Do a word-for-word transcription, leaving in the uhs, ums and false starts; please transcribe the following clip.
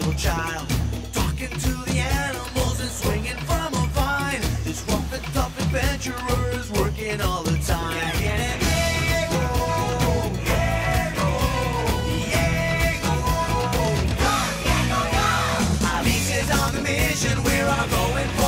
little child, talking to the animals and swinging from a vine. This rough and tough adventurer is working all the time. Yeah, Diego, Diego, Diego, go, Diego, go. Alice is on the mission, we're all going for